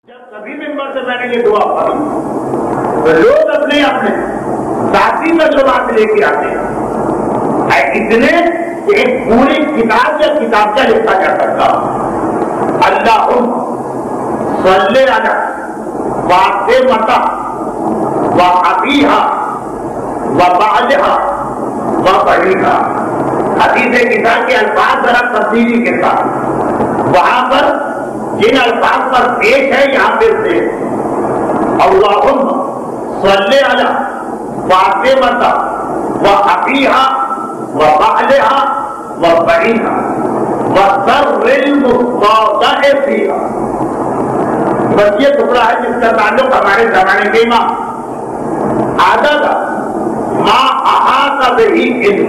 جب کبھی ممبر سے میں نے یہ دعا پڑھی تو لوگ اپنے اپنے ساتھی تجربات لے کے آتے ہیں اتنے ایک پوری کتاب یا کتاب کا لکھا جا سکتا اللہم صلی علی فاطمہ و ابیہا و بعلہا و بنیہا. حدیث کتاب کے الفاظ ذرا تفصیلی کے ساتھ وہاں پر جن الفاظ پر پیش ہے یہاں پہ سے اللہم صلی علی فاطمہ و ابیہا و بعلہا و بنیہا و سر المستودع فیہا. بس یہ ٹکڑا ہے جس کا تعلق ہمارے زمانے کے امام عدد ما احاط بہ علم.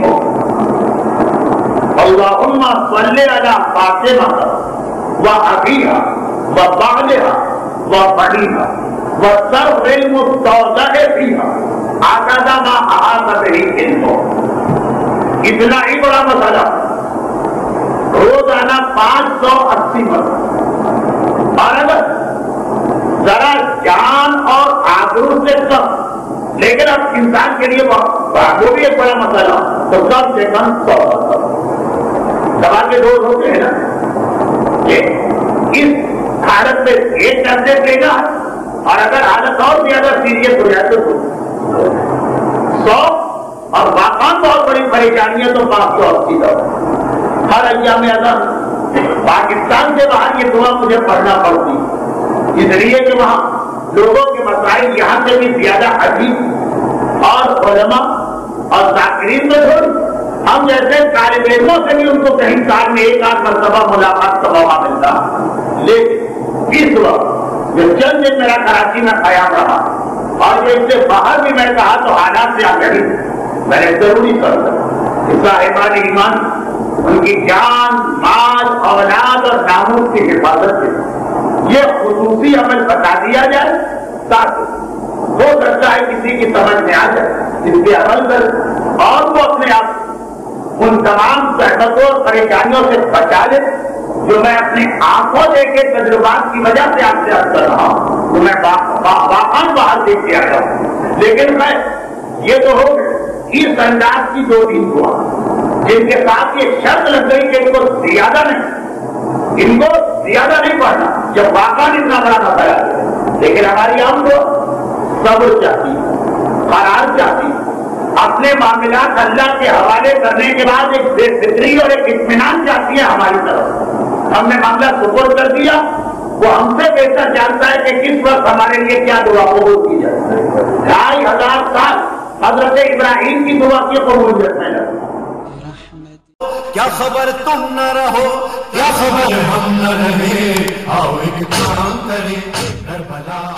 اللہم صلی علی فاطمہ و ابیہا و بعلہا و بنیہا و سر المستودع فیہا عدد ما احاط بہ علم. اتنا ہی بڑا مسئلہ روزانہ 580 مرتبہ. اور اگر ذرا جان اور آبرو سے کم لیکن اب انسان کے لیے وہ بھی ایک بڑا مسئلہ تو کم سے کم 100 مرتبہ. دوا کے ڈوز ہوتے ہیں نا اس حالت میں ایک ٹیبلٹ لے گا اور اگر حالت اور زیادہ سیریس ہو جائے تو 100 اور واقعات بہت بڑی پریشانی ہے تو 580 دوا. ہر ایام میں اگر پاکستان سے باہر یہ دعا مجھے پڑھنا پڑتی اس لیے کہ وہاں لوگوں کے مسائل یہاں سے بھی زیادہ عجیب اور علماء اور ذاکرین میں تھوڑی ہم جیسے طالب علموں سے بھی ان کو کہیں سال میں ایک آدھ مرتبہ ملاقات کا موقع ملتا. لیکن اس وقت جو چند دن میرا کراچی میں قیام رہا اور جو اس سے باہر بھی میں کہا تو حالات سے آگے میں نے ضروری کرتا صاحبان ایمان ان کی جان مال اولاد اور ناموس کی حفاظت سے یہ خصوصی عمل بتا دیا جائے تاکہ ہو سکتا ہے کسی کی سمجھ میں آ جائے اس پہ عمل کرے اور وہ اپنے آپ ان تمام زحمتوں اور پریشانیوں سے بچا لے جو میں اپنی آنکھوں دیکھے تجربات کی وجہ سے آپ سے عرض کر رہا ہوں تو میں واقعا باہر دیکھ کے آیا ہوں. لیکن میں یہ تو ہو اس انداز کی 2-3 دعا جن کے ساتھ یہ شرط لگ گئی کہ ان کو زیادہ نہیں پڑھنا جب واقعا اتنا بڑا مسئلہ ہے. لیکن ہماری عام کو صبر چاہتی قرار چاہتی اپنے معاملات اللہ کے حوالے کرنے کے بعد ایک بے فکری اور ایک اطمینان چاہتی ہے ہماری طرف. ہم نے معاملہ سپرد کر دیا وہ ہم سے بہتر جانتا ہے کہ کس وقت ہمارے لیے کیا دعا قبول کی جائے. 2500 سال حضرت ابراہیم کی دعا کی قبولیت میں لگا. کیا خبر تم نہ رہو کیا خبر ہم نہ رہے آؤ ایک کام کریں کربلا